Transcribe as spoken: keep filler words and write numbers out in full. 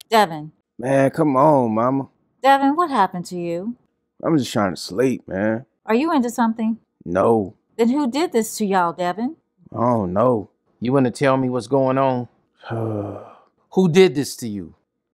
Devin. Man, come on, mama. Devin, what happened to you? I'm just trying to sleep, man. Are you into something? No. Then who did this to y'all, Devin? I don't know. You want to tell me what's going on? Who did this to you?